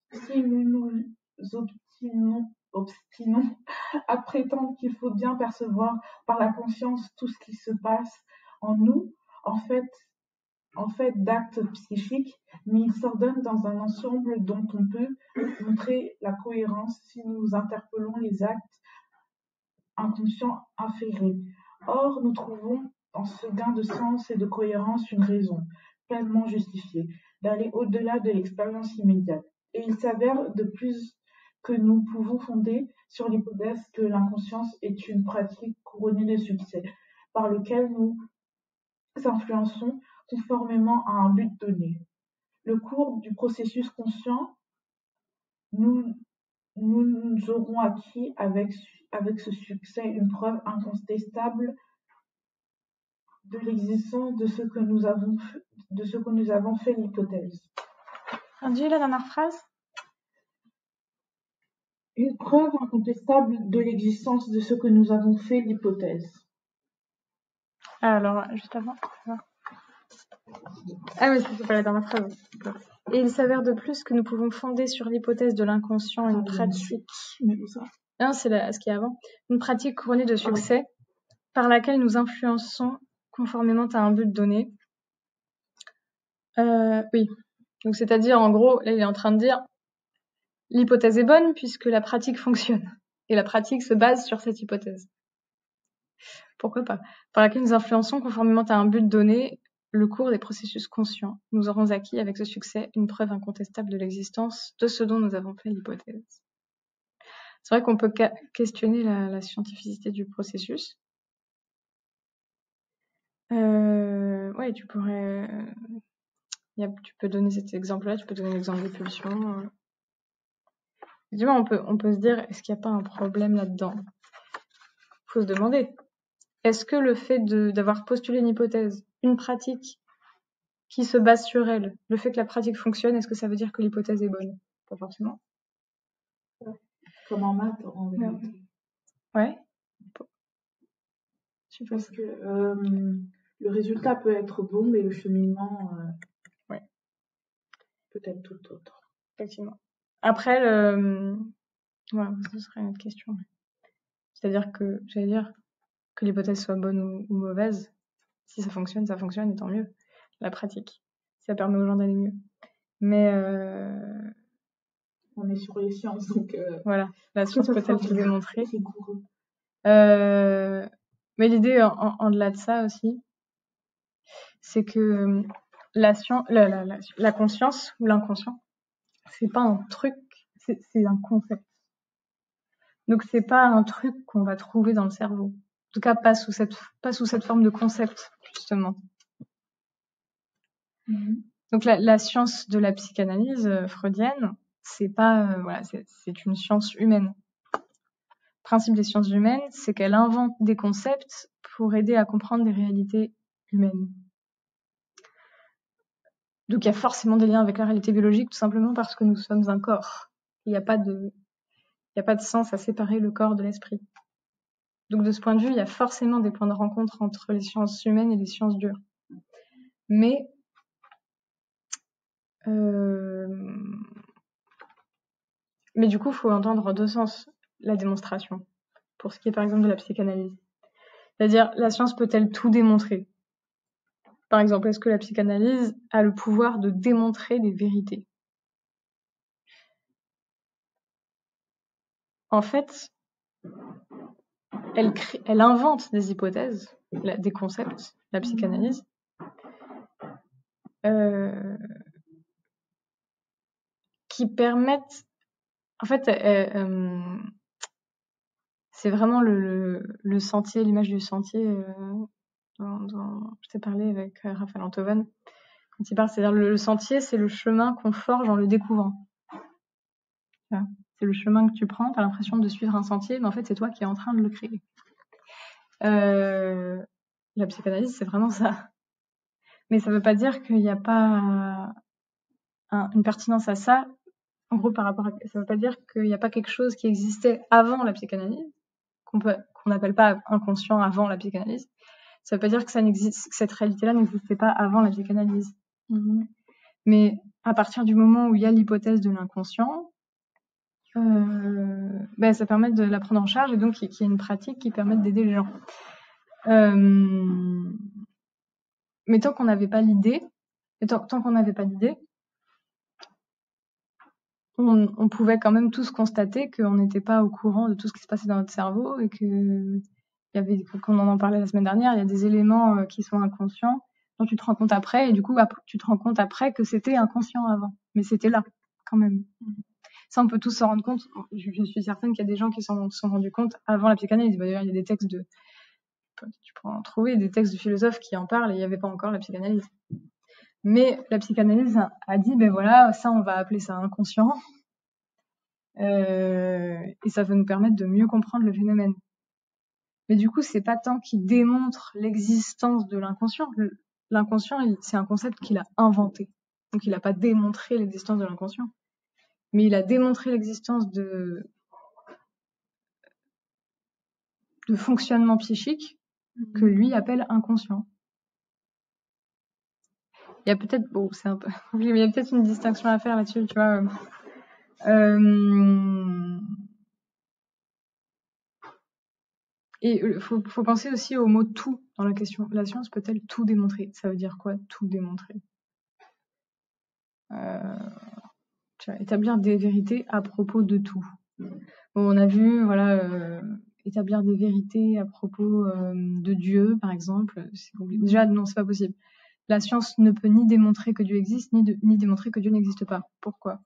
obstinons à prétendre qu'il faut bien percevoir par la conscience tout ce qui se passe en nous, en fait, en fait d'actes psychiques, mais ils s'ordonnent dans un ensemble dont on peut montrer la cohérence si nous interpellons les actes inconscients inférés. Or, nous trouvons dans ce gain de sens et de cohérence une raison, pleinement justifiée, d'aller au-delà de l'expérience immédiate. Et il s'avère de plus que nous pouvons fonder sur l'hypothèse que l'inconscience est une pratique couronnée de succès, par lequel nous influençons conformément à un but donné. Le cours du processus conscient, nous aurons acquis avec ce succès une preuve incontestable de l'existence de ce que nous avons fait l'hypothèse. Dis la dernière phrase. Une preuve incontestable de l'existence de ce que nous avons fait l'hypothèse. Alors, juste avant. Ah oui, c'est pas la dernière phrase. Et il s'avère de plus que nous pouvons fonder sur l'hypothèse de l'inconscient une pratique. Non, c'est ce qui est avant. Une pratique couronnée de succès par laquelle nous influençons conformément à un but donné. Oui. Donc, c'est-à-dire, en gros, là, il est en train de dire l'hypothèse est bonne puisque la pratique fonctionne. Et la pratique se base sur cette hypothèse. Pourquoi pas? Par laquelle nous influençons conformément à un but donné le cours des processus conscients. Nous aurons acquis avec ce succès une preuve incontestable de l'existence de ce dont nous avons fait l'hypothèse. C'est vrai qu'on peut questionner la scientificité du processus. Ouais, tu pourrais... tu peux donner cet exemple-là, tu peux donner l'exemple des pulsions. Effectivement, on peut se dire, est-ce qu'il n'y a pas un problème là-dedans? Il faut se demander. Est-ce que le fait d'avoir postulé une hypothèse, une pratique qui se base sur elle, le fait que la pratique fonctionne, est-ce que ça veut dire que l'hypothèse est bonne? Pas forcément. Comme en maths, en vérité. Ouais. Parce que le résultat peut être bon, mais le cheminement peut être tout autre. Effectivement. Après, voilà, ce serait une autre question. C'est-à-dire que, j'allais dire, que l'hypothèse soit bonne ou mauvaise, si ça fonctionne, et tant mieux. La pratique, ça permet aux gens d'aller mieux. Mais on est sur les sciences, donc voilà, la science peut-elle tout démontrer? Rigoureux. Mais l'idée en delà de ça aussi, c'est que la conscience ou l'inconscient, c'est pas un truc, c'est un concept. Donc c'est pas un truc qu'on va trouver dans le cerveau. En tout cas, pas sous cette forme de concept, justement. Donc la science de la psychanalyse freudienne, c'est pas c'est une science humaine. Le principe des sciences humaines, c'est qu'elle invente des concepts pour aider à comprendre des réalités humaines. Donc il y a forcément des liens avec la réalité biologique, tout simplement parce que nous sommes un corps. Il n'y a pas de sens à séparer le corps de l'esprit. Donc de ce point de vue, il y a forcément des points de rencontre entre les sciences humaines et les sciences dures. Mais du coup, il faut entendre en deux sens la démonstration, pour ce qui est par exemple de la psychanalyse. C'est-à-dire, la science peut-elle tout démontrer? Par exemple, est-ce que la psychanalyse a le pouvoir de démontrer des vérités? En fait, elle invente des hypothèses, des concepts, la psychanalyse, qui permettent... En fait, c'est vraiment le sentier, l'image du sentier dont je t'ai parlé avec Raphaël Antoven. Quand il parle, c'est-à-dire le sentier, c'est le chemin qu'on forge en le découvrant. Voilà. C'est le chemin que tu prends, tu as l'impression de suivre un sentier, mais en fait, c'est toi qui es en train de le créer. La psychanalyse, c'est vraiment ça. Mais ça ne veut pas dire qu'il n'y a pas une pertinence à ça. En gros, ça ne veut pas dire qu'il n'y a pas quelque chose qui existait avant la psychanalyse, qu'on n'appelle pas inconscient avant la psychanalyse. Ça ne veut pas dire que cette réalité-là n'existait pas avant la psychanalyse. Mais à partir du moment où il y a l'hypothèse de l'inconscient, ça permet de la prendre en charge et donc il y a une pratique qui permet d'aider les gens. Mais tant qu'on n'avait pas l'idée, Et tant qu'on n'avait pas d'idée, on pouvait quand même tous constater qu'on n'était pas au courant de tout ce qui se passait dans notre cerveau et que qu'on en parlait la semaine dernière, il y a des éléments qui sont inconscients dont tu te rends compte après, et du coup, tu te rends compte après que c'était inconscient avant. Mais c'était là, quand même. Ça, on peut tous s'en rendre compte. Je suis certaine qu'il y a des gens qui s'en sont rendus compte avant la psychanalyse. D'ailleurs, il y a des textes tu pourras en trouver, des textes de philosophes qui en parlent, et il n'y avait pas encore la psychanalyse. Mais la psychanalyse a dit, ben voilà, ça, on va appeler ça inconscient. Et ça va nous permettre de mieux comprendre le phénomène. Mais du coup, c'est pas tant qu'il démontre l'existence de l'inconscient. L'inconscient, c'est un concept qu'il a inventé. Donc, il n'a pas démontré l'existence de l'inconscient. Mais il a démontré l'existence de fonctionnement psychique que lui appelle inconscient. Il y a peut-être, c'est un peu, il y a peut-être une distinction à faire là-dessus, tu vois. Et faut penser aussi au mot tout dans la question. La science peut-elle tout démontrer? Ça veut dire quoi, tout démontrer? Tu vois, établir des vérités à propos de tout. On a vu, voilà, établir des vérités à propos de Dieu, par exemple. Déjà, non, c'est pas possible. La science ne peut ni démontrer que Dieu existe, ni démontrer que Dieu n'existe pas. Pourquoi?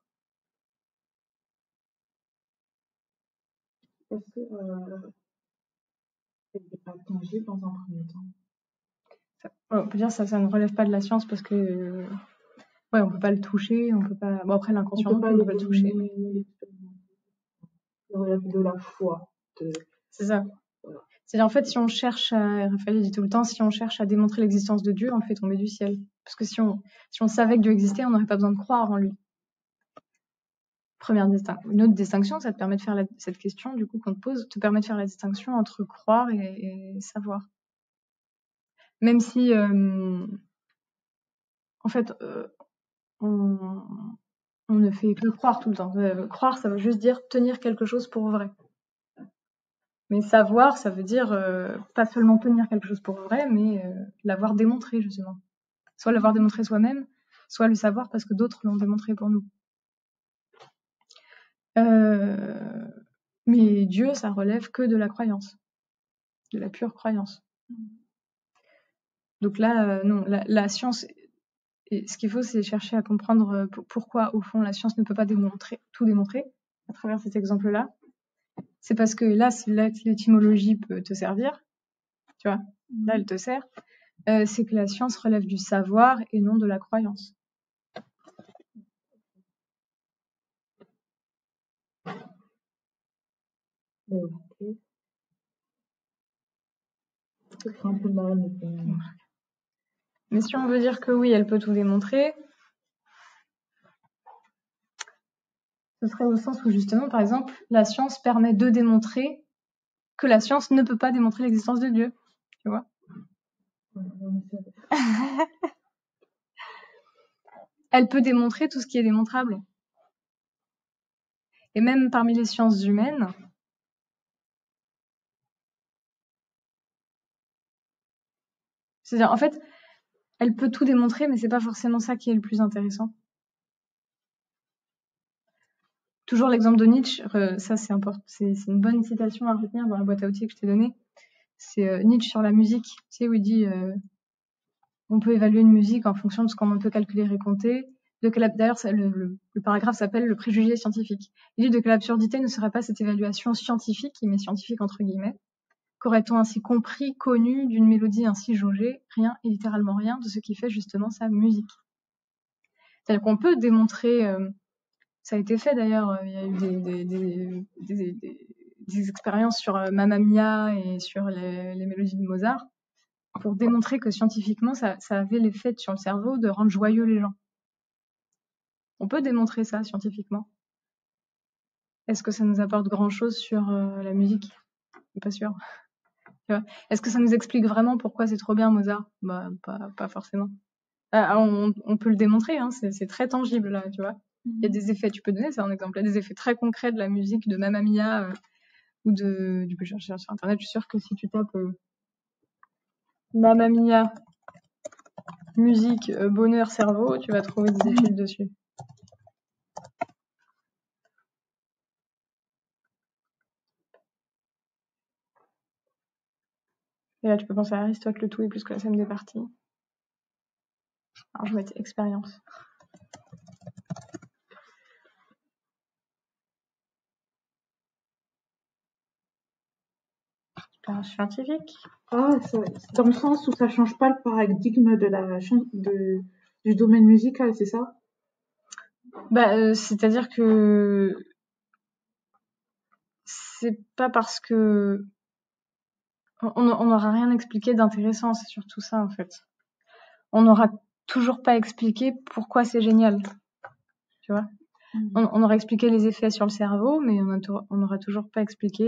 Parce que c'est pas tangible dans un premier temps. On peut dire ça ne relève pas de la science parce que ouais, on peut pas le toucher, on peut pas. Bon, après l'inconscient, on peut pas le toucher. Ça relève de la foi. C'est ça. Voilà. C'est-à-dire, en fait, si on cherche Raphaël dit tout le temps, si on cherche à démontrer l'existence de Dieu, on le fait tomber du ciel. Parce que si on savait que Dieu existait, on n'aurait pas besoin de croire en lui. Première distinction. Une autre distinction, ça te permet de faire cette question, du coup, qu'on te pose, te permet de faire la distinction entre croire et savoir. Même si, en fait, on ne fait que croire tout le temps. Croire, ça veut juste dire tenir quelque chose pour vrai. Mais savoir, ça veut dire pas seulement tenir quelque chose pour vrai, mais l'avoir démontré, justement. Soit l'avoir démontré soi-même, soit le savoir parce que d'autres l'ont démontré pour nous. Mais Dieu, ça relève que de la croyance, de la pure croyance. Donc là, non, la science, et ce qu'il faut, c'est chercher à comprendre pourquoi, au fond, la science ne peut pas tout démontrer à travers cet exemple-là. C'est parce que là l'étymologie peut te servir, tu vois, là, elle te sert, c'est que la science relève du savoir et non de la croyance. Okay. C'est un peu mal, mais si on veut dire que oui, elle peut tout démontrer, ce serait au sens où justement, par exemple, la science permet de démontrer que la science ne peut pas démontrer l'existence de Dieu. Tu vois? Elle peut démontrer tout ce qui est démontrable. Et même parmi les sciences humaines, c'est-à-dire, en fait, elle peut tout démontrer, mais c'est pas forcément ça qui est le plus intéressant. Toujours l'exemple de Nietzsche, ça c'est important, c'est une bonne citation à retenir dans la boîte à outils que je t'ai donnée. C'est Nietzsche sur la musique, tu sais, où il dit on peut évaluer une musique en fonction de ce qu'on peut calculer et compter. D'ailleurs, le paragraphe s'appelle le préjugé scientifique. Il dit que l'absurdité ne serait pas cette évaluation scientifique, mais scientifique entre guillemets. Qu'aurait-on ainsi compris, connu d'une mélodie ainsi jaugée? Rien, et littéralement rien, de ce qui fait justement sa musique. C'est-à-dire qu'on peut démontrer, ça a été fait d'ailleurs, il y a eu des expériences sur Mamma Mia et sur les mélodies de Mozart, pour démontrer que scientifiquement, ça avait l'effet sur le cerveau de rendre joyeux les gens. On peut démontrer ça scientifiquement. Est-ce que ça nous apporte grand-chose sur la musique? Pas sûr. Est-ce que ça nous explique vraiment pourquoi c'est trop bien Mozart? Bah, pas forcément. On peut le démontrer, hein, c'est très tangible là, tu vois. Il y a des effets, tu peux donner ça en exemple, il y a des effets très concrets de la musique de Mamma Mia ou tu peux chercher sur internet, je suis sûre que si tu tapes Mamma Mia musique, bonheur, cerveau, tu vas trouver des études dessus. Et là, tu peux penser à Aristote, le tout est plus que la somme des parties. Alors, je vais mettre expérience. Expérience scientifique. Ah, dans le sens où ça change pas le paradigme du domaine musical, c'est ça? C'est-à-dire que c'est pas parce que on n'aura rien expliqué d'intéressant, c'est surtout ça en fait. On n'aura toujours pas expliqué pourquoi c'est génial, tu vois. On aura expliqué les effets sur le cerveau, mais on n'aura toujours pas expliqué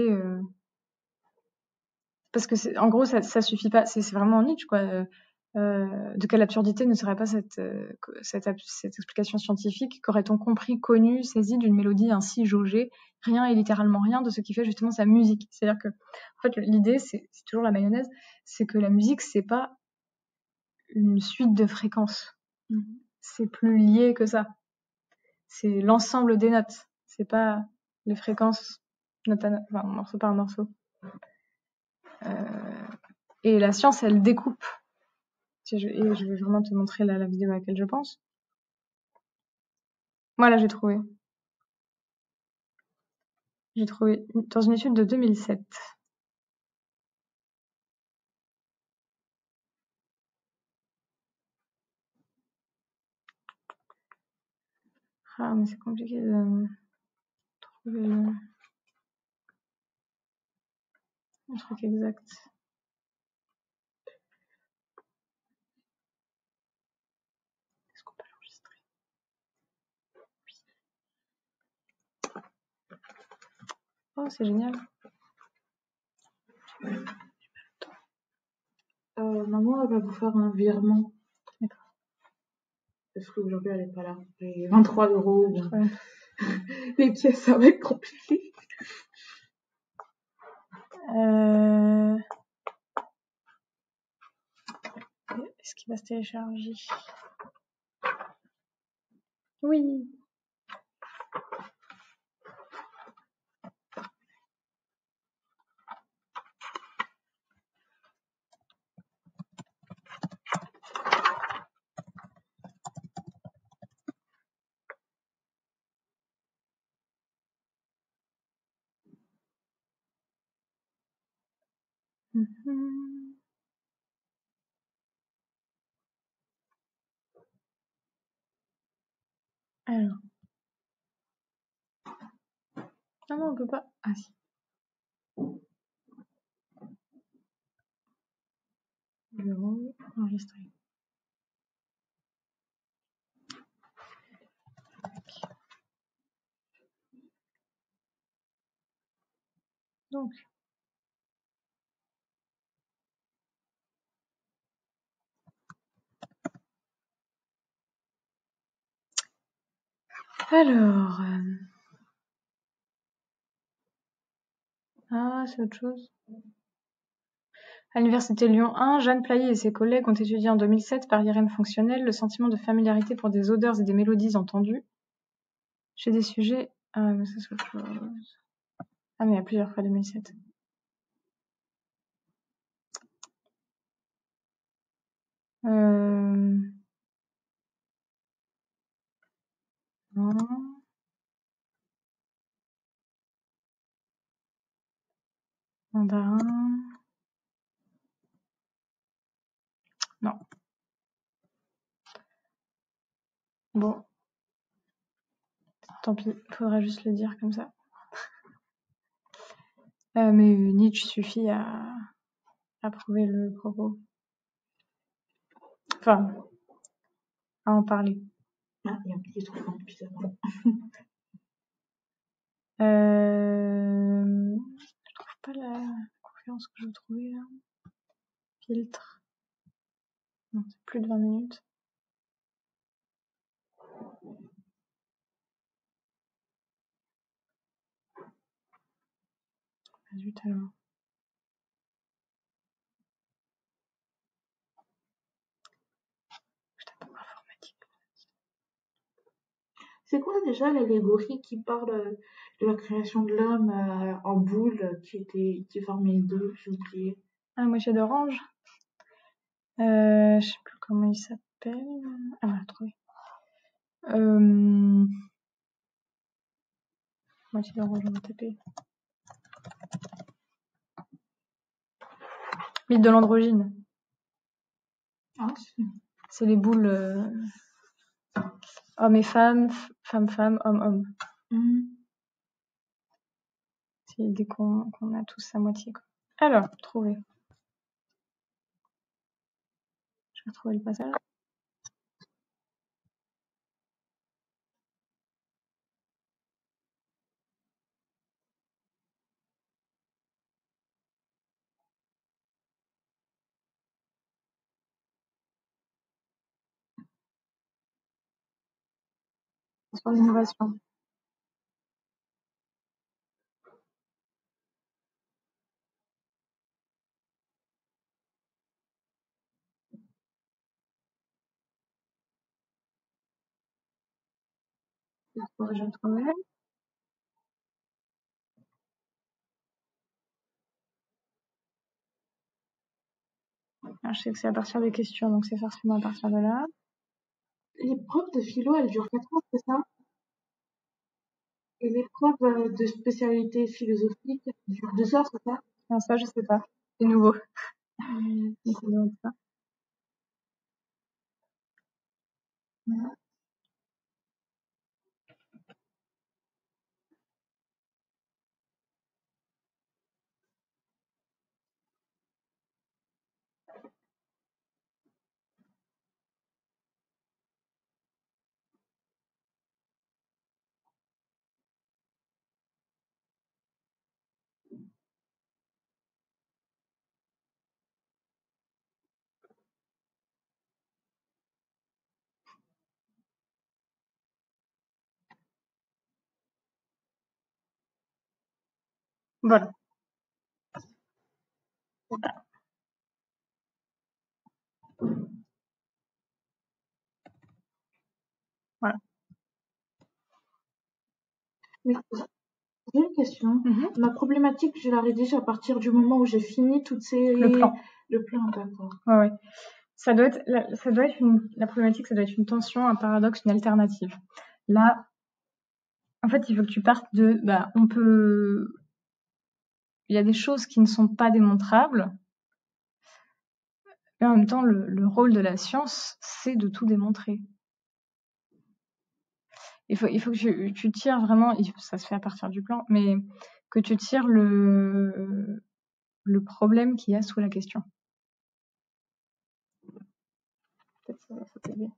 parce que en gros ça suffit pas. C'est vraiment Nietzsche quoi. De quelle absurdité ne serait pas cette explication scientifique? Qu'aurait-on compris, connu, saisi d'une mélodie ainsi jaugée, rien et littéralement rien de ce qui fait justement sa musique? C'est-à-dire que, en fait, l'idée, c'est toujours la mayonnaise, c'est que la musique, c'est pas une suite de fréquences. C'est plus lié que ça. C'est l'ensemble des notes. C'est pas les fréquences note à note, enfin, morceau par morceau. Et la science, elle découpe. Et je vais vraiment te montrer la vidéo à laquelle je pense. Voilà, j'ai trouvé. J'ai trouvé dans une étude de 2007. Ah, mais c'est compliqué de trouver le truc exact. Est-ce qu'on peut l'enregistrer? Oui. Oh, c'est génial. Maman, elle va vous faire un virement. D'accord. Parce qu'aujourd'hui, elle est pas là. Et 23 €. Ouais. Les pièces, ça va être compliqué. Est-ce qu'il va se télécharger? Oui. Alors. Ah non, on peut pas. Ah si. Bureau, enregistrer. Donc. Alors. Ah, c'est autre chose. À l'université Lyon 1, Jeanne Plailly et ses collègues ont étudié en 2007 par IRM fonctionnel le sentiment de familiarité pour des odeurs et des mélodies entendues chez des sujets. Ah, mais ça c'est autre chose. Ah, mais il y a plusieurs fois 2007. Non. Mandarin. Non. Bon. Tant pis, faudra juste le dire comme ça. Mais Nietzsche suffit à prouver le propos. Enfin, à en parler. Ah, il y a un petit truc en plus avant. Je trouve pas la conférence que je veux trouver là. Filtre. Non, c'est plus de 20 minutes. Ah, zut alors. C'est quoi déjà l'allégorie qui parle de la création de l'homme en boule qui formait deux, j'ai oublié. Ah, la moitié d'orange. Je sais plus comment il s'appelle. Ah, voilà, trouvé. Moitié d'orange, on va taper. Mythe de l'androgyne. Ah, C'est les boules hommes et femmes, femmes, hommes. C'est l'idée qu'on a tous à moitié, quoi. Alors, trouvé. Je vais retrouver le passage. Sur l'innovation. J'ai trouvé. Alors, je sais que c'est à partir des questions, donc c'est forcément à partir de là. L'épreuve de philo, elle dure 4 ans, c'est ça? Et l'épreuve de spécialité philosophique dure 2 heures, c'est ça? Non, ça, je sais pas. C'est nouveau. C'est nouveau, ça. Voilà. Voilà. Mais j'ai une question. Ma problématique, je la rédige à partir du moment où j'ai fini toutes ces... Le plan. Le plan, d'accord. Ouais. Ça doit être la problématique, ça doit être une tension, un paradoxe, une alternative. Là, en fait, il faut que tu partes de, il y a des choses qui ne sont pas démontrables, mais en même temps, le rôle de la science, c'est de tout démontrer. Il faut que tu tires vraiment, ça se fait à partir du plan, mais que tu tires le problème qu'il y a sous la question. Peut-être ça va t'aider.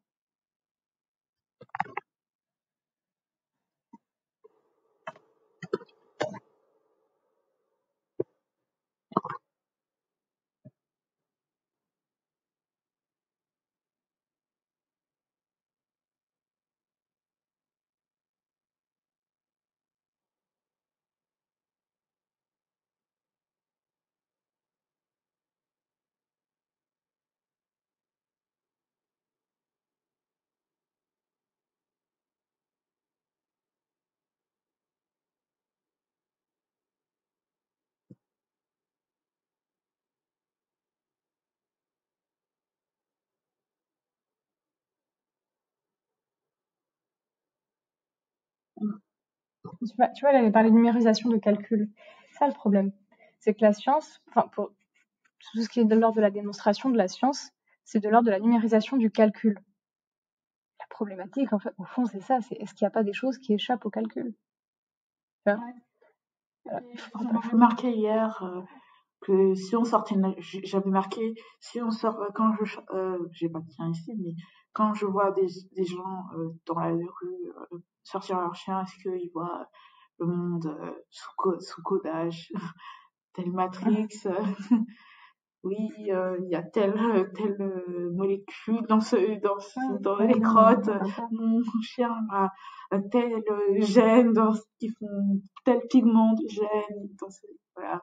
Tu vois, elle avait parlé de numérisation de calcul. C'est ça le problème. C'est que la science, pour tout ce qui est de l'ordre de la démonstration de la science, c'est de l'ordre de la numérisation du calcul. La problématique, en fait, au fond, c'est ça, c'est est-ce qu'il n'y a pas des choses qui échappent au calcul? Ça m'avait marqué hier que si on sortait, j'avais marqué, si on sort, quand j'ai pas de chien ici, mais quand je vois des gens dans la rue sortir leur chien, est-ce qu'ils voient le monde sous codage, telle Matrix, oui, il y a telle molécule dans les crottes, mon chien a un tel gène dans ce qu'ils font, tel pigment de gène dans ce, voilà.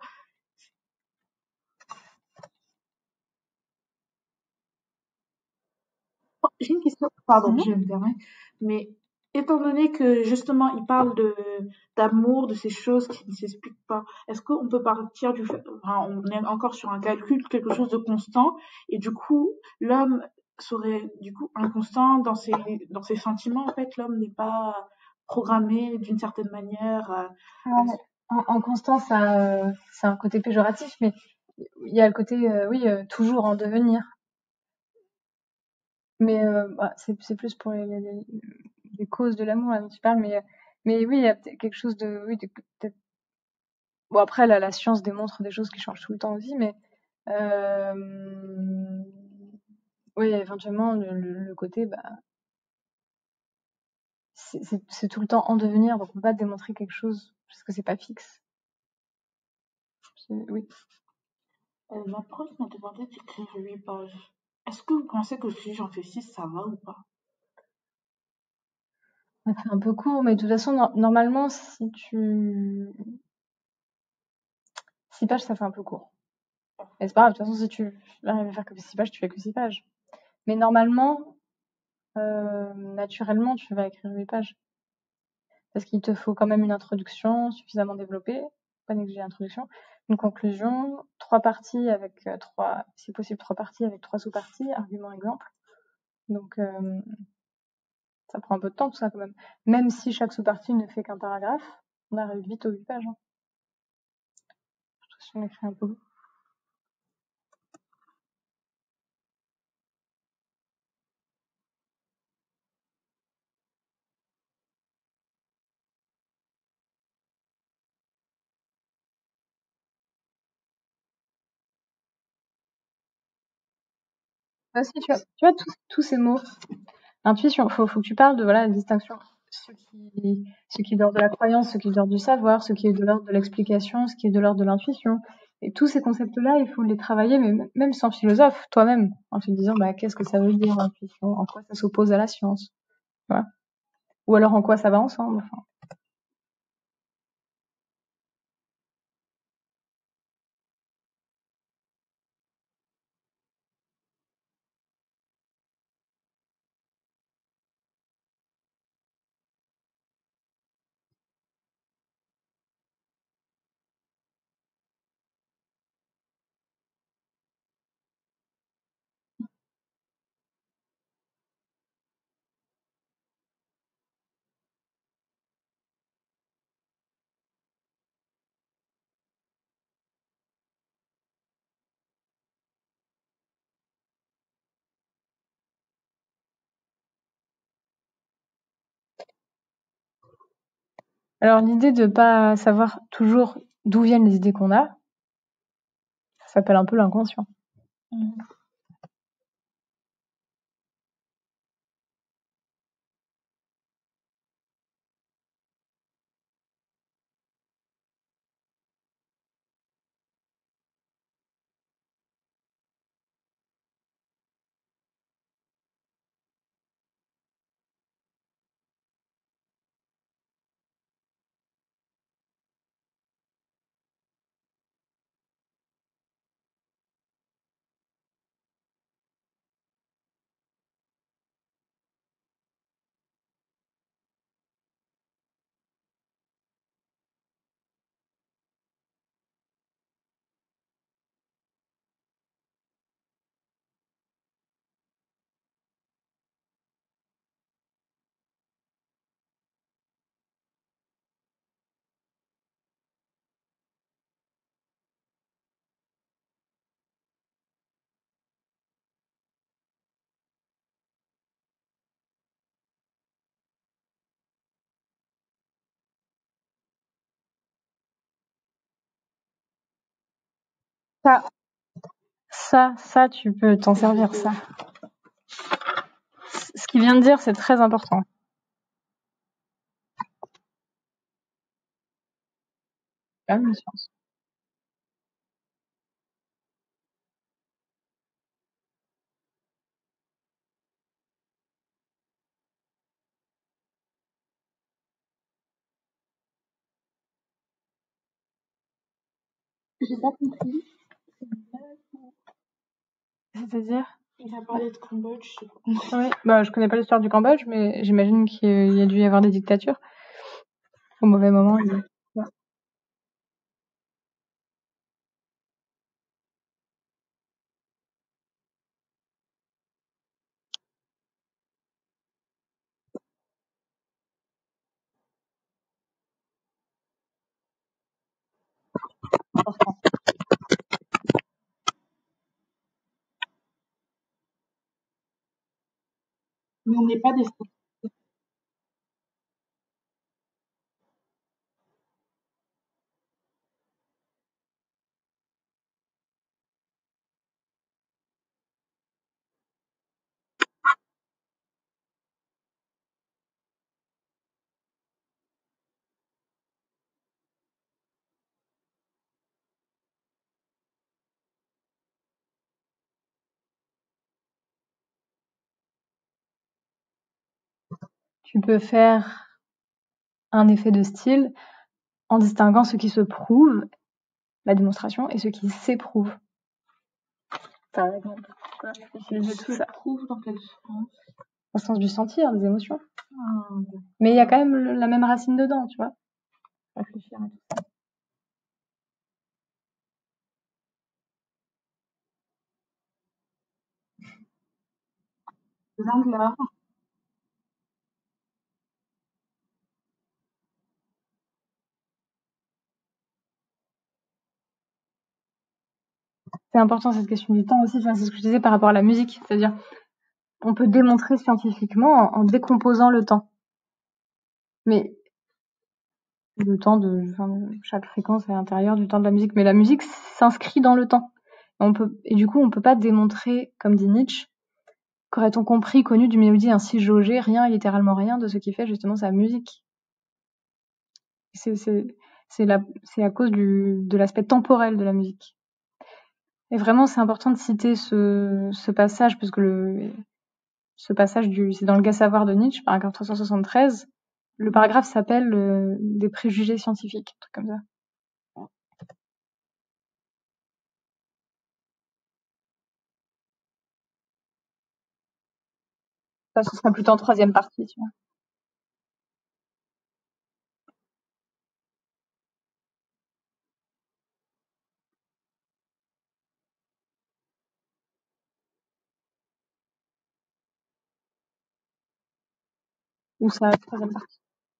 Oh, j'ai une question, pardon, je me permets, mais étant donné que justement il parle de d'amour, de ces choses qui ne s'expliquent pas, est-ce qu'on peut partir du fait, enfin, on est encore sur un calcul, quelque chose de constant, et du coup l'homme serait du coup inconstant dans ses sentiments. En fait, l'homme n'est pas programmé d'une certaine manière. En constant, ça, c'est un côté péjoratif, mais il y a le côté, oui, toujours en devenir. Mais bah, c'est plus pour les causes de l'amour là dont tu parles, mais oui, il y a peut-être quelque chose de, oui, peut-être. Bon après là, la science démontre des choses qui changent tout le temps aussi, mais oui, éventuellement le côté, bah, c'est tout le temps en devenir, donc on peut pas démontrer quelque chose parce que c'est pas fixe. Oui. Ma prof m'a demandé d'écrire 8 pages. Est-ce que vous pensez que si j'en fais 6, ça va ou pas? Ça fait un peu court, mais de toute façon, normalement, si tu 6 pages, ça fait un peu court. Mais c'est pas grave, de toute façon, si tu arrives à faire que 6 pages, tu fais que 6 pages. Mais normalement, naturellement, tu vas écrire 8 pages. Parce qu'il te faut quand même une introduction suffisamment développée, pas négliger l'introduction, une conclusion, 3 parties avec 3, si possible 3 parties avec 3 sous-parties, argument, exemple. Donc, ça prend un peu de temps tout ça quand même. Même si chaque sous-partie ne fait qu'un paragraphe, on arrive vite aux 8 pages. Hein. Surtout si on écrit un peu. Ah si, tu vois tous ces mots. Intuition, faut que tu parles de voilà, la distinction. Ce qui est de l'ordre de la croyance, ce qui est de l'ordre du savoir, ce qui est de l'ordre de l'explication, ce qui est de l'ordre de l'intuition. Et tous ces concepts-là, il faut les travailler, mais même sans philosophe, toi-même, en te disant bah, qu'est-ce que ça veut dire l'intuition, en quoi ça s'oppose à la science. Voilà. Ou alors en quoi ça va ensemble. Enfin. Alors l'idée de pas savoir toujours d'où viennent les idées qu'on a, ça s'appelle un peu l'inconscient. Ça, tu peux t'en servir, ça. Ce qu'il vient de dire, c'est très important. Ah, une science. J'ai pas compris. C'est-à-dire Il a parlé de Cambodge, je sais pas. Oui, bah, je connais pas l'histoire du Cambodge, mais j'imagine qu'il y a dû y avoir des dictatures. Au mauvais moment. Ouais. Important. Mais on n'est pas des... Tu peux faire un effet de style en distinguant ce qui se prouve, la démonstration, et ce qui s'éprouve. Par exemple, utiliser tout ça. Prouve dans quel sens? Au sens du sentir, des émotions. Ah, Mais il y a quand même la même racine dedans, tu vois. Réfléchir à tout ça. l'art. C'est important cette question du temps aussi, enfin, c'est ce que je disais par rapport à la musique, c'est-à-dire on peut démontrer scientifiquement en décomposant le temps. Mais le temps chaque fréquence est à l'intérieur du temps de la musique, mais la musique s'inscrit dans le temps. Et du coup, on peut pas démontrer, comme dit Nietzsche, qu'aurait-on compris, connu du mélodie ainsi jaugé, rien, littéralement rien de ce qui fait justement sa musique. C'est à cause de l'aspect temporel de la musique. Et vraiment, c'est important de citer ce passage, parce que ce passage c'est dans le Gai savoir de Nietzsche, paragraphe 373. Le paragraphe s'appelle des préjugés scientifiques, un truc comme ça. Ça, ce sera plutôt en troisième partie, tu vois. Ou ça, troisième partie.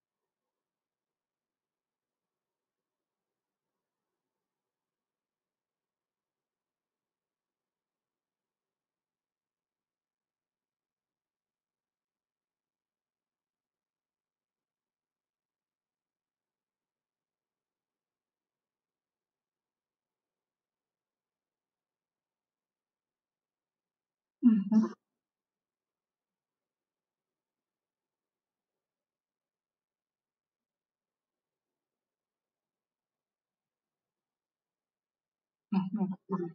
Mhm. Mhm.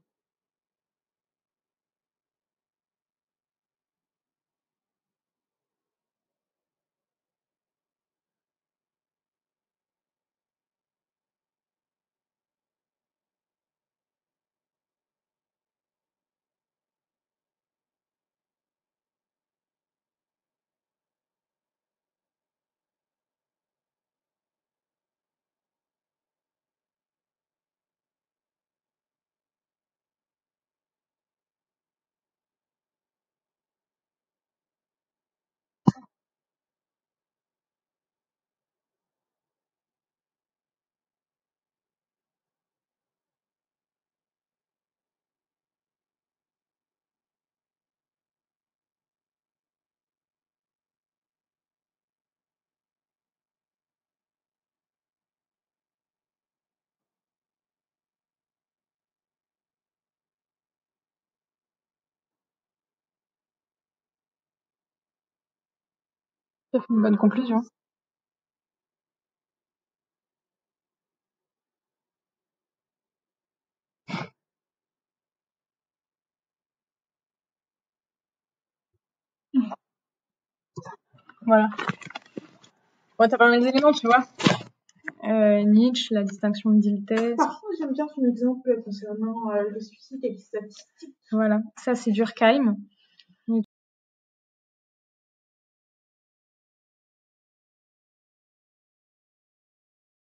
Ça fait une bonne conclusion. Voilà. Ouais, t'as pas mal d'éléments, tu vois. Nietzsche, la distinction d'Ilthès. Par contre, j'aime bien ton exemple concernant le suicide et les statistiques. Voilà. Ça, c'est Durkheim.